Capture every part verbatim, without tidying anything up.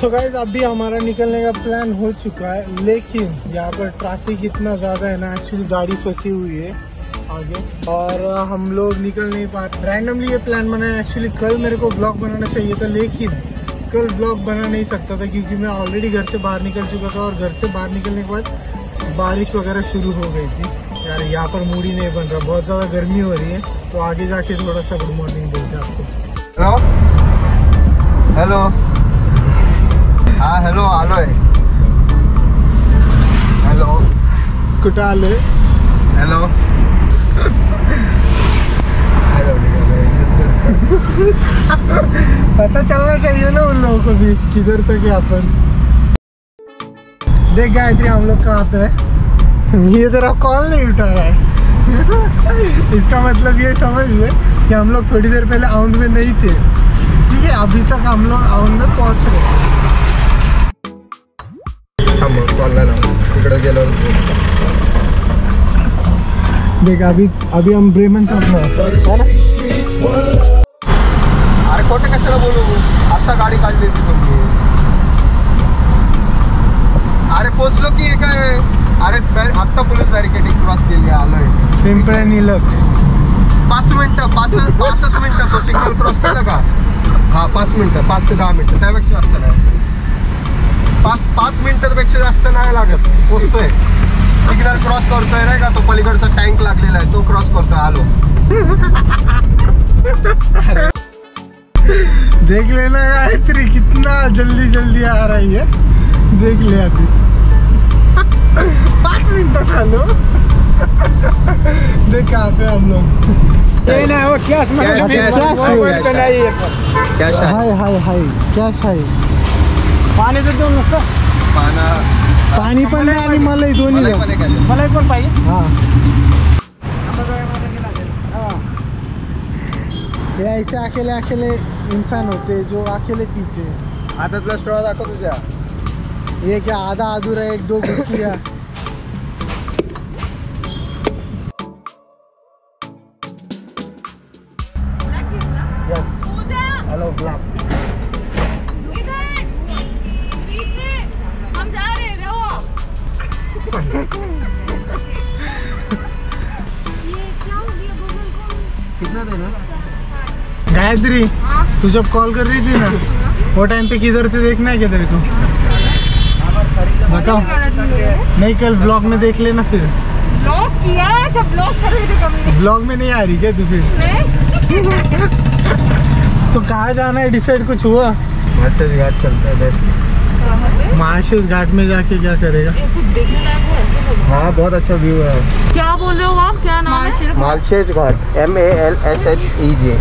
So guys अभी हमारा निकलने का प्लान हो चुका है, लेकिन यहाँ पर ट्रैफिक इतना ज्यादा है ना, एक्चुअली गाड़ी फंसी हुई है आगे और हम लोग निकल नहीं पा रहे। रैंडमली ये प्लान बनाया। एक्चुअली कल मेरे को ब्लॉग बनाना चाहिए था, लेकिन कल ब्लॉग बना नहीं सकता था क्योंकि मैं ऑलरेडी घर से बाहर निकल चुका था और घर से बाहर निकलने के बाद बारिश वगैरह शुरू हो गई थी। यार यहाँ पर मूड ही नहीं बन रहा, बहुत ज्यादा गर्मी हो रही है, तो आगे जाके थोड़ा सा गुड मॉर्निंग बोलते हैं आपको। हेलो हेलो, हाँ हेलो, आलोय, हेलो कुठं आलोय, हेलो पता चलना चाहिए ना उन लोगों को भी किधर तक है अपन। देख गायत्री हम लोग कहाँ पे है, ये तेरा कॉल नहीं उठा रहा है इसका मतलब ये समझ ले कि हम लोग थोड़ी देर पहले आउंड में नहीं थे, ठीक है। अभी तक हम लोग आउंड में पहुंच रहे हैं। देख अभी अभी हम ब्रेमन चौक में है ना। अरे खोटे कशाला बोलू, आता गाडी काढली ती कोणती। अरे पोचलो की हे काय, अरे आत्ता पोलीस बॅरिकेडिंग क्रॉस केली, आलोय पिंपळे निलक। पाच मिनिटं पाच पाचच मिनिटं तो सिग्नल क्रॉस केला का? हा पाच मिनिटं, पाच ते दहा मिनिटं, त्यापेक्षा जास्त नाही। पाच पाच मिनिटांपेक्षा जास्त नाही लागत, पोचतोय। सिग्नल क्रॉस करतोय नाही का, तो पलीकडचा टँक लागलेला आहे तो क्रॉस करतोय, आलो। देख लेना गायत्री कितना जल्दी जल्दी आ रही है, देख ले अभी पाँच मिनट खा लो देख कहाँ पे हम लोग। हाय हाय हाय कॅश आहे, पाणी देतो नुसतं पाना पाणी पण नाही आणि मलाई दोन्ही मलाई पण पाहिजे। हाँ ये ऐसे अकेले अकेले इंसान होते जो अकेले पीते। हातातला स्ट्रॉ दाखव तुझ्या। ये क्या आधा अधूरा एक दो गुटकिया। हेलो ब्लॉक, हम जा रहे हैं, रहो। ये क्या हो गया गूगल को? कितना देना? गायत्री तू जब कॉल कर रही थी ना वो टाइम पे किधर थे, देखना है क्या तेरे को? बताओ। नहीं कल ब्लॉग में देख लेना फिर। ब्लॉग किया जब ब्लॉग कर रहे थे कभी। ब्लॉग में नहीं आ रही क्या तू फिर? तो कहाँ जाना है डिसाइड कुछ हुआ? मार्शल घाट चलता है बेस्ट। मार्शल घाट में जाके क्या करेगा? कुछ देखने लायक है ऐसे बोलो। हाँ बहुत अच्छा व्यू है। क्या बोल रहे हो आप, क्या नाम है? Malshej Ghat, M A L S H E J.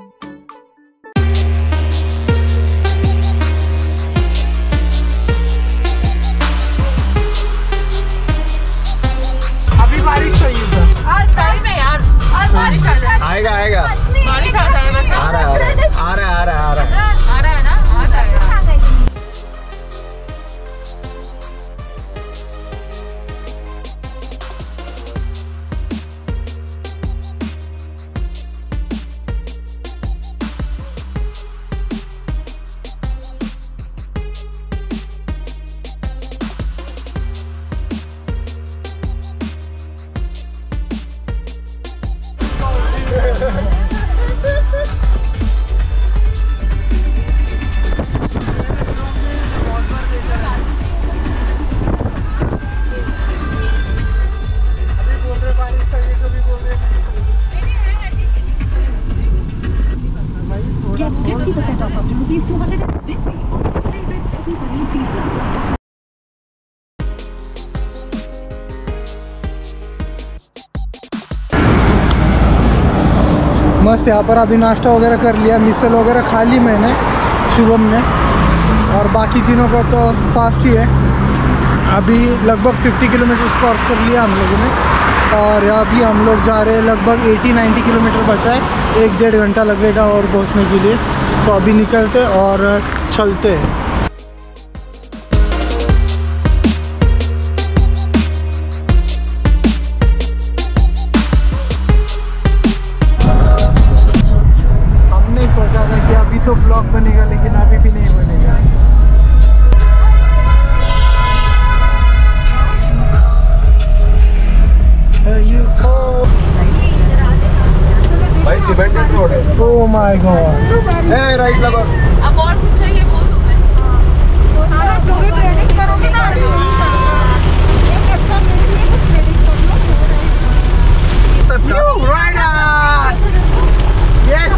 अभी बारिश चाहिए था। आज टाइम है यार, आज बारिश आ जाए। आएगा आएगा, बारिश आ जाए बस। आ रहा है आ रहा है आ रहा है आ रहा है आ रहा है ना, आ जाएगा। fifty percent off up to rupees two hundred fifty on your favorite Peti Paneer Pizza. मस्त यहाँ पर अभी नाश्ता वगैरह कर लिया, मिसल वगैरह खा ली मैंने शुभम ने, और बाकी तीनों को तो फास्ट ही है। अभी लगभग पचास किलोमीटर क्रॉस कर लिया हम लोगों ने और अभी हम लोग जा रहे हैं, लगभग अस्सी नब्बे किलोमीटर बचा है, एक डेढ़ घंटा लगेगा और पहुंचने के लिए। तो अभी निकलते और चलते हैं। हमने सोचा था कि अभी तो ब्लॉग बनेगा, लेकिन अभी भी नहीं बनेगा। Oh my god. ए राइट लगा। अब और कुछ चाहिए बोल दो मैं। हाँ जो भी ट्रेनिंग करोगे ना एक अच्छा मिलती है कुछ ट्रेनिंग कर लो। यस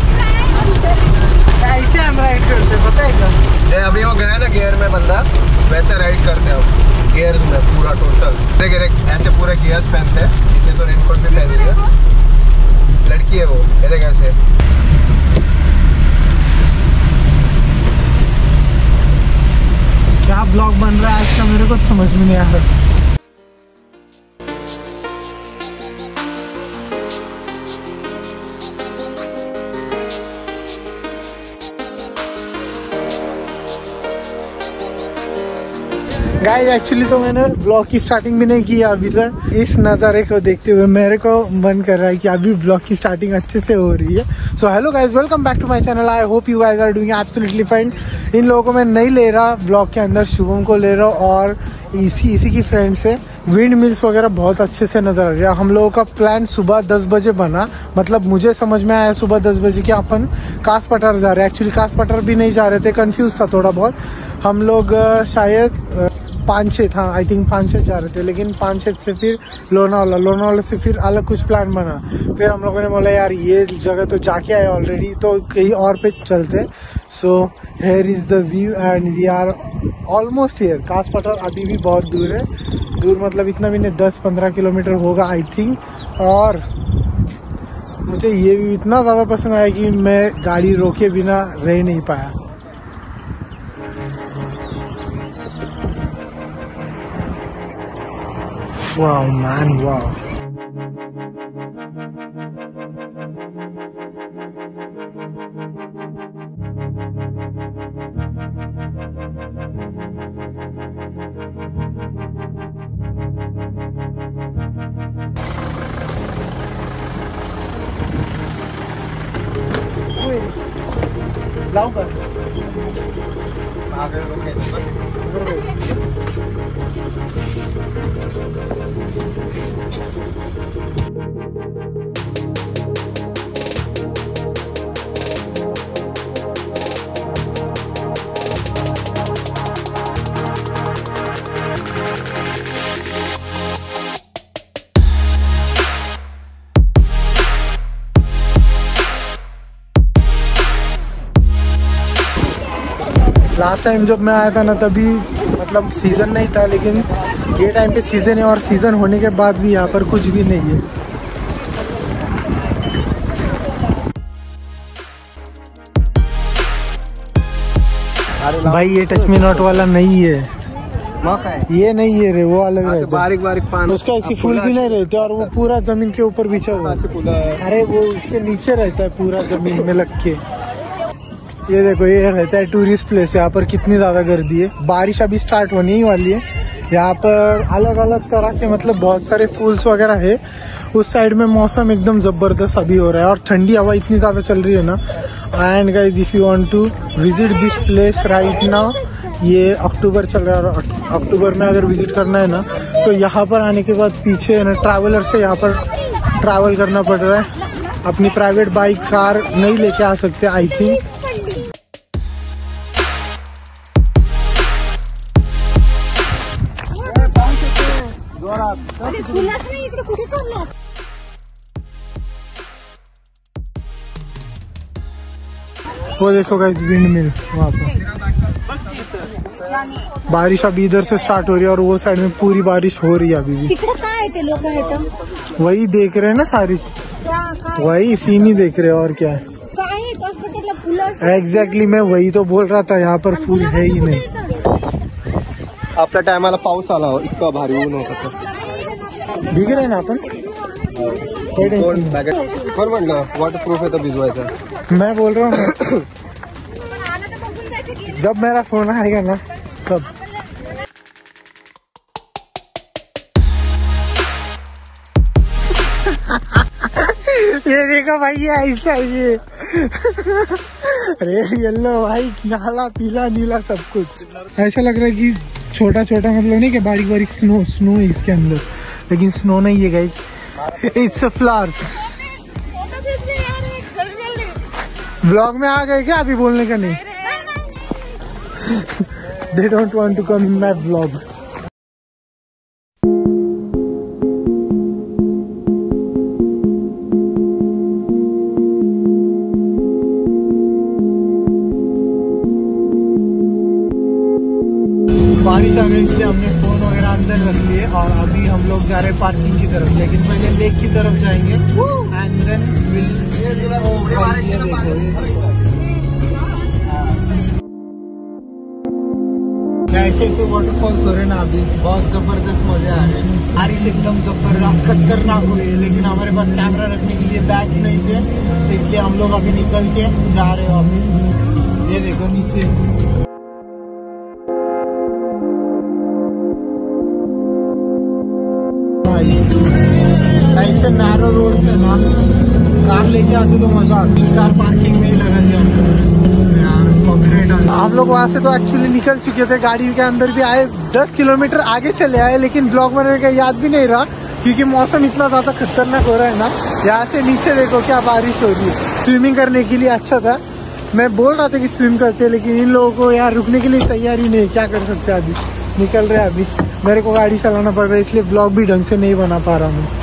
ऐसे हम राइड करते पता है क्या? ए अभी वो गया ना गियर में बंदा, वैसे राइड करते हैं गियर्स में पूरा टोटल। देख देख ऐसे पूरे गियर्स पहनते हैं। इसने तो रेनकोट भी पहन लिया। लड़की है वो, ये देख ऐसे। क्या ब्लॉग बन रहा है आज का मेरे को समझ में नहीं आ रहा। गाइस एक्चुअली तो मैंने ब्लॉग की स्टार्टिंग भी नहीं की अभी तक। इस नज़ारे को देखते हुए मेरे को मन कर रहा है कि अभी ब्लॉग की स्टार्टिंग अच्छे से हो रही है। So hello guys, welcome back to my channel. I hope you guys are doing absolutely fine. इन लोगों को मैं नहीं ले रहा ब्लॉग के अंदर, शुभम को ले रहा हूँ और इसी इसी की फ्रेंड से। विंड मिल्स वगैरह बहुत अच्छे से नजर आ रही है। हम लोगों का प्लान सुबह दस बजे बना, मतलब मुझे समझ में आया सुबह दस बजे कि अपन कास पठार जा रहे हैं। एक्चुअली कास पठार भी नहीं जा रहे थे, कंफ्यूज था थोड़ा बहुत। हम लोग शायद पाँच छः था, आई थिंक पाँच छः जा रहे थे, लेकिन पाँच छः से फिर लोनावाला, लोनावाला से फिर अलग कुछ प्लान बना। फिर हम लोगों ने बोला यार ये जगह तो जाके आए ऑलरेडी, तो कहीं और पे चलते। So here is the view and we are almost here. Kaas Pathar अभी भी बहुत दूर है, दूर मतलब इतना भी नहीं, दस पंद्रह किलोमीटर होगा आई थिंक। और मुझे ये भी इतना ज़्यादा पसंद आया कि मैं गाड़ी रोके बिना रह नहीं पाया। Wow man, wow. लाओ कर आगे रोके तो बस लास्ट टाइम जब मैं आया था ना तभी मतलब सीज़न नहीं था, लेकिन ये टाइम पे सीज़न है और सीज़न होने के बाद भी यहाँ पर कुछ भी नहीं है। भाई ये टच मी नॉट वाला नहीं है, मौका है ये नहीं है रे, वो अलग रहता है। बारीक बारीक पानी, उसका ऐसी फूल भी नहीं रहते और वो पूरा जमीन के ऊपर बिछा हुआ है। अरे वो उसके नीचे रहता है पूरा जमीन में लग के। ये देखो ये रहता है टूरिस्ट प्लेस। यहाँ पर कितनी ज्यादा गर्दी है, बारिश अभी स्टार्ट होने ही वाली है। यहाँ पर अलग अलग तरह के मतलब बहुत सारे फूल्स वगैरह है। उस साइड में मौसम एकदम जबरदस्त अभी हो रहा है और ठंडी हवा इतनी ज्यादा चल रही है ना। And guys if you want to visit this place right now, ये अक्टूबर चल रहा है और अक्टूबर में अगर विजिट करना है ना तो यहाँ पर आने के बाद पीछे ना ट्रैवलर से यहाँ पर ट्रैवल करना पड़ रहा है। अपनी प्राइवेट बाइक कार नहीं लेके आ सकते आई थिंक। वो देखो गाइस विंड मिल, वहाँ पर बारिश अभी इधर से स्टार्ट हो रही है और वो साइड में पूरी बारिश हो रही है अभी भी। वही देख रहे हैं ना सारी, वही सीन ही देख रहे हैं और क्या है। एग्जैक्टली मैं वही तो बोल रहा था, यहाँ पर फूल है ही नहीं। आपल्या टायमाला पाऊस आला हो, इतका भारी ऊन होतं. भीग रहे ना आपण. कोण म्हणलं वॉटरप्रूफ आहे तर भिजवायचं. मैं बोल रहा हूँ जब मेरा फोन आएगा ना तब. ये देखो भाई ये ऐसा ये रेड येलो व्हाइट नाला पीला नीला सब कुछ ऐसा लग रहा है कि छोटा छोटा मतलब नहीं कि बारीक बारीक स्नो स्नो है इसके अंदर, लेकिन स्नो नहीं है guys, it's a flowers. Vlog में आ गए क्या? अभी बोलने का नहीं। They don't want to come in my vlog. बारिश आ गई इसलिए हमने फोन वगैरह अंदर रख लिए और अभी हम लोग जा रहे हैं पार्किंग की तरफ, लेकिन पहले लेक की तरफ जाएंगे एंड देन विल ऐसे ऐसे वाटरफॉल्स हो रहे ना अभी, बहुत जबरदस्त मजे आ रहे हैं। बारिश एकदम जबरदस्त खतरनाक हुई है, लेकिन हमारे पास कैमरा रखने के लिए बैग्स नहीं थे, तो इसलिए हम लोग अभी निकल के जा रहे हैं वापिस। ये देखो नीचे ऐसे नैरो रोड से ना कार लेके आते तो मजा आती। कार पार्किंग में ही लगा दिया यार। हम लोग वहाँ से तो एक्चुअली निकल चुके थे, गाड़ी के अंदर भी आए, दस किलोमीटर आगे चले आए, लेकिन ब्लॉग बनाने का याद भी नहीं रहा क्योंकि मौसम इतना ज्यादा खतरनाक हो रहा है ना। यहाँ से नीचे देखो क्या बारिश हो रही है। स्विमिंग करने के लिए अच्छा था, मैं बोल रहा था कि स्विम करते, लेकिन इन लोगों को यार रुकने के लिए तैयारी नहीं, क्या कर सकते। अभी निकल रहे, अभी मेरे को गाड़ी चलाना पड़ रहा है, इसलिए ब्लॉग भी ढंग से नहीं बना पा रहा हूँ।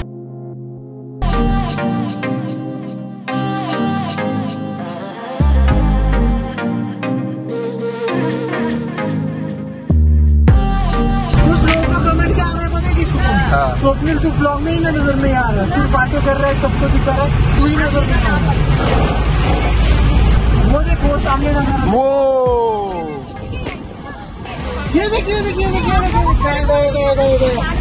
कुछ लोगों का कमेंट क्या आ रहा है पता है कि स्वप्निल तू ब्लॉग में ही ना नजर नहीं आ रहा, सिर्फ बातें कर रहा है, सबको दिखा रहा है, तू ही नजर नहीं आ रहा। वो देखो सामने नजर, वो ये देखिए देखिए देखिए देखिए गए गए गए गए।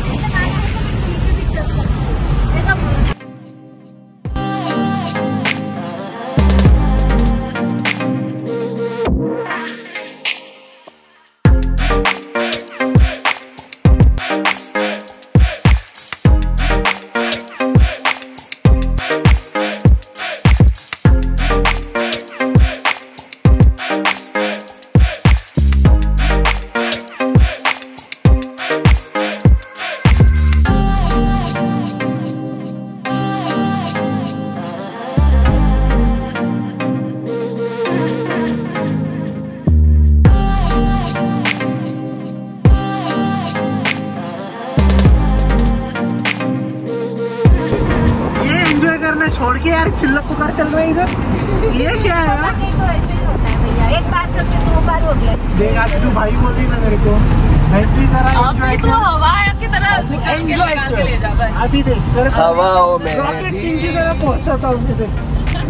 छोड़ के यार चिल्ला पुकार चल रहा है इधर, ये क्या है यार? तो ऐसे ही होता है भैया, एक बार चलते दो बार हो गया। देख आज तू भाई बोल रही ना मेरे को, हैप्पी तरह एंजॉय कर, हवा की तरह एंजॉय कर। अभी देख तेरे हवाओं में रॉकेट सिंह की तरह पहुंचाता हूँ, देख।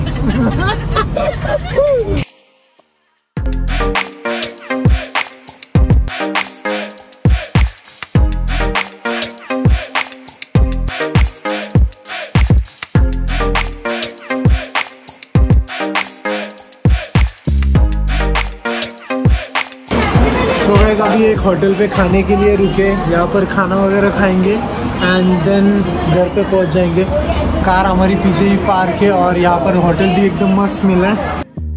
अभी एक होटल पे खाने के लिए रुके, यहाँ पर खाना वगैरह खाएंगे एंड देन घर पे पहुँच जाएंगे। कार हमारी पीछे ही पार्क है और यहाँ पर होटल भी एकदम मस्त मिला है।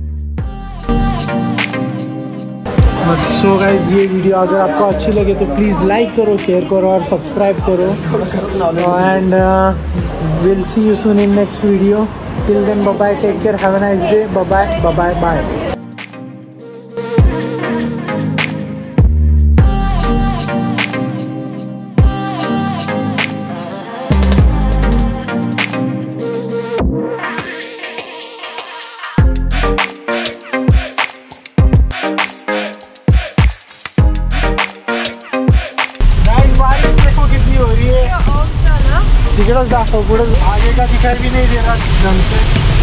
सो गाइज ये वीडियो अगर आपको अच्छी लगे तो प्लीज़ लाइक करो, शेयर करो और सब्सक्राइब करो and will see you soon in next video. Till then bye bye, take care, have a nice day, bye bye bye bye. तिकड़च दाखव, पुढे आगे का दिखाई भी नहीं दे रहा ढंग से।